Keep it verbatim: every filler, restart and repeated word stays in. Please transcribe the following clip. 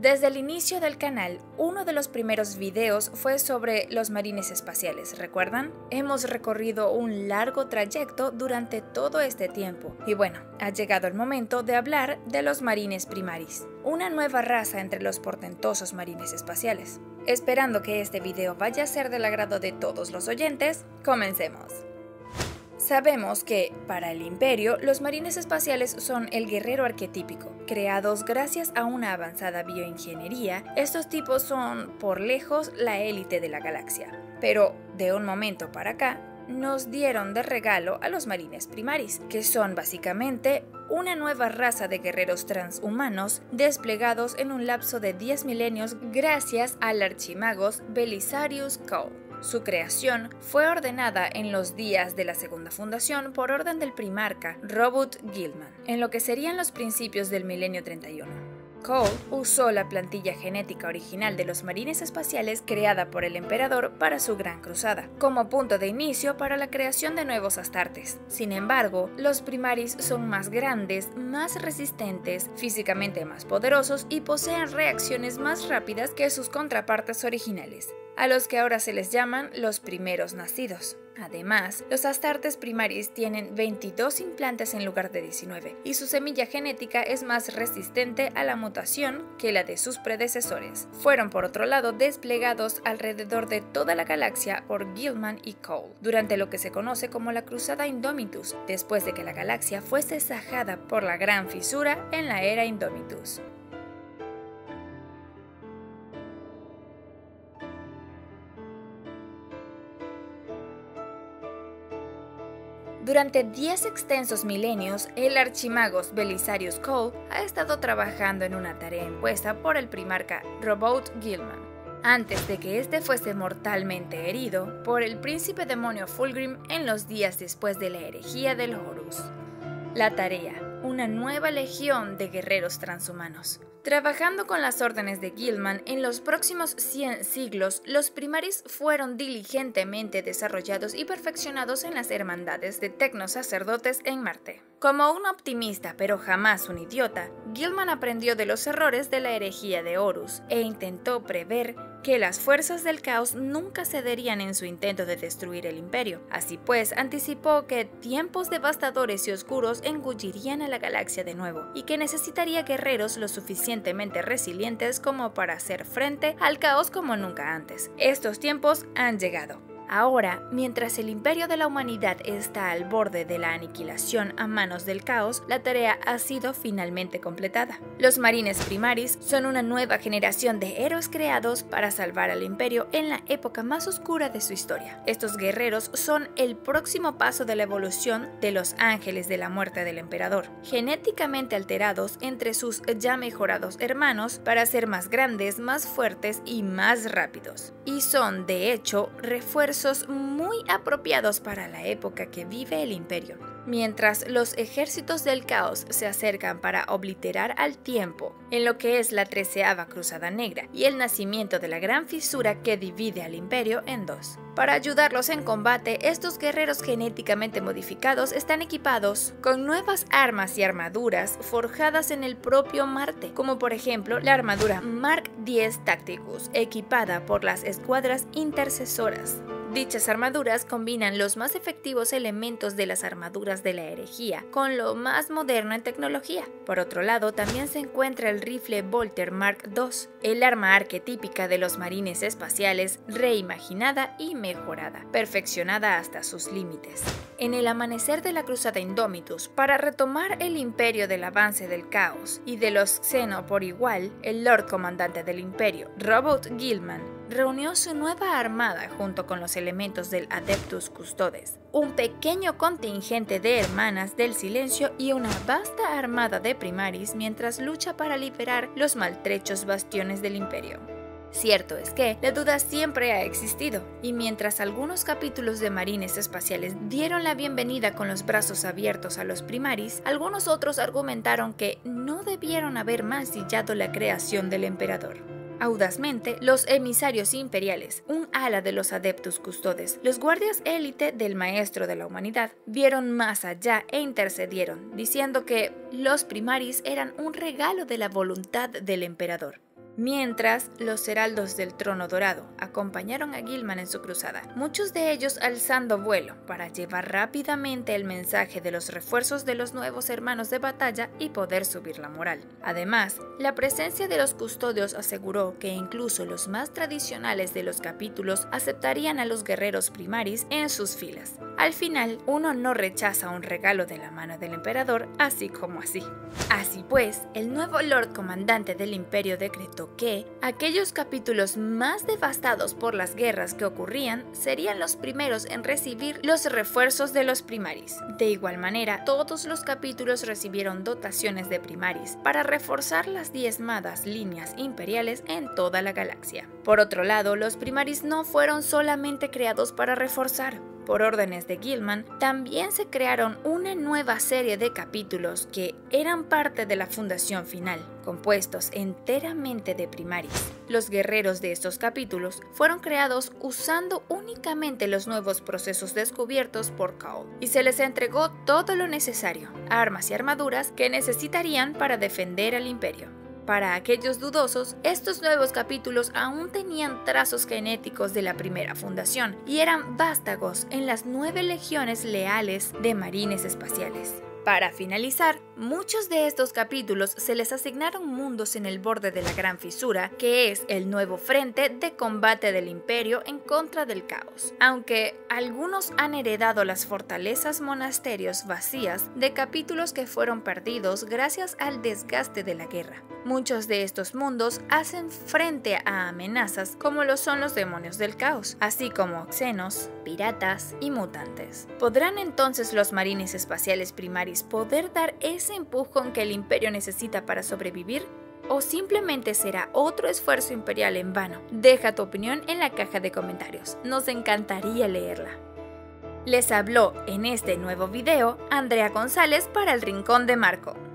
Desde el inicio del canal, uno de los primeros videos fue sobre los marines espaciales, ¿recuerdan? Hemos recorrido un largo trayecto durante todo este tiempo y bueno, ha llegado el momento de hablar de los marines primaris, una nueva raza entre los portentosos marines espaciales. Esperando que este video vaya a ser del agrado de todos los oyentes, comencemos. Sabemos que, para el Imperio, los marines espaciales son el guerrero arquetípico. Creados gracias a una avanzada bioingeniería, estos tipos son, por lejos, la élite de la galaxia. Pero, de un momento para acá, nos dieron de regalo a los marines primaris, que son básicamente una nueva raza de guerreros transhumanos desplegados en un lapso de diez milenios gracias al archimagos Belisarius Cawl. Su creación fue ordenada en los días de la Segunda Fundación por orden del primarca Robert Guilman, en lo que serían los principios del milenio treinta y uno. Cawl usó la plantilla genética original de los marines espaciales creada por el emperador para su gran cruzada, como punto de inicio para la creación de nuevos astartes. Sin embargo, los primaris son más grandes, más resistentes, físicamente más poderosos y poseen reacciones más rápidas que sus contrapartes originales, a los que ahora se les llaman los primeros nacidos. Además, los astartes primaris tienen veintidós implantes en lugar de diecinueve, y su semilla genética es más resistente a la mutación que la de sus predecesores. Fueron por otro lado desplegados alrededor de toda la galaxia por Guilman y Cawl, durante lo que se conoce como la Cruzada Indomitus, después de que la galaxia fuese sajada por la gran fisura en la era Indomitus. Durante diez extensos milenios, el archimagos Belisarius Cawl ha estado trabajando en una tarea impuesta por el primarca Robert Guilman, antes de que éste fuese mortalmente herido por el príncipe demonio Fulgrim en los días después de la herejía del Horus. La tarea: una nueva legión de guerreros transhumanos. Trabajando con las órdenes de Guilman, en los próximos cien siglos, los primaris fueron diligentemente desarrollados y perfeccionados en las hermandades de tecnosacerdotes en Marte. Como un optimista pero jamás un idiota, Guilman aprendió de los errores de la herejía de Horus e intentó prever que las fuerzas del caos nunca cederían en su intento de destruir el imperio. Así pues, anticipó que tiempos devastadores y oscuros engullirían a la galaxia de nuevo, y que necesitaría guerreros lo suficientemente resilientes como para hacer frente al caos como nunca antes. Estos tiempos han llegado. Ahora, mientras el imperio de la humanidad está al borde de la aniquilación a manos del caos, la tarea ha sido finalmente completada. Los marines primaris son una nueva generación de héroes creados para salvar al imperio en la época más oscura de su historia. Estos guerreros son el próximo paso de la evolución de los ángeles de la muerte del emperador, genéticamente alterados entre sus ya mejorados hermanos para ser más grandes, más fuertes y más rápidos. Y son, de hecho, refuerzos muy apropiados para la época que vive el imperio. Mientras los ejércitos del caos se acercan para obliterar al tiempo en lo que es la treceava Cruzada Negra y el nacimiento de la gran fisura que divide al imperio en dos. Para ayudarlos en combate, estos guerreros genéticamente modificados están equipados con nuevas armas y armaduras forjadas en el propio Marte, como por ejemplo la armadura Mark diez Tacticus, equipada por las escuadras intercesoras. Dichas armaduras combinan los más efectivos elementos de las armaduras de la herejía con lo más moderno en tecnología. Por otro lado, también se encuentra el rifle Volter Mark dos, el arma arquetípica de los marines espaciales, reimaginada y mejorada, perfeccionada hasta sus límites. En el amanecer de la Cruzada Indomitus, para retomar el imperio del avance del caos y de los Xeno por igual, el Lord Comandante del Imperio, Robert Guilman, reunió su nueva armada junto con los elementos del Adeptus Custodes, un pequeño contingente de hermanas del silencio y una vasta armada de primaris mientras lucha para liberar los maltrechos bastiones del imperio. Cierto es que la duda siempre ha existido, y mientras algunos capítulos de marines espaciales dieron la bienvenida con los brazos abiertos a los primaris, algunos otros argumentaron que no debieron haber mancillado la creación del emperador. Audazmente, los emisarios imperiales, un ala de los Adeptus Custodes, los guardias élite del maestro de la humanidad, vieron más allá e intercedieron, diciendo que los primaris eran un regalo de la voluntad del emperador. Mientras, los heraldos del Trono Dorado acompañaron a Guilliman en su cruzada, muchos de ellos alzando vuelo para llevar rápidamente el mensaje de los refuerzos de los nuevos hermanos de batalla y poder subir la moral. Además, la presencia de los custodios aseguró que incluso los más tradicionales de los capítulos aceptarían a los guerreros primaris en sus filas. Al final, uno no rechaza un regalo de la mano del emperador así como así. Así pues, el nuevo Lord Comandante del Imperio decretó que aquellos capítulos más devastados por las guerras que ocurrían serían los primeros en recibir los refuerzos de los primaris. De igual manera, todos los capítulos recibieron dotaciones de primaris para reforzar las diezmadas líneas imperiales en toda la galaxia. Por otro lado, los primaris no fueron solamente creados para reforzar. Por órdenes de Guilliman, también se crearon una nueva serie de capítulos que eran parte de la fundación final, compuestos enteramente de primaris. Los guerreros de estos capítulos fueron creados usando únicamente los nuevos procesos descubiertos por Cole, y se les entregó todo lo necesario, armas y armaduras que necesitarían para defender al imperio. Para aquellos dudosos, estos nuevos capítulos aún tenían trazos genéticos de la primera fundación y eran vástagos en las nueve legiones leales de marines espaciales. Para finalizar, muchos de estos capítulos se les asignaron mundos en el borde de la Gran Fisura, que es el nuevo frente de combate del Imperio en contra del caos, aunque algunos han heredado las fortalezas monasterios vacías de capítulos que fueron perdidos gracias al desgaste de la guerra. Muchos de estos mundos hacen frente a amenazas como lo son los demonios del caos, así como xenos, piratas y mutantes. ¿Podrán entonces los marines espaciales primaris poder dar ese empujón que el imperio necesita para sobrevivir? ¿O simplemente será otro esfuerzo imperial en vano? Deja tu opinión en la caja de comentarios, nos encantaría leerla. Les habló en este nuevo video Andrea González para El Rincón de Marco.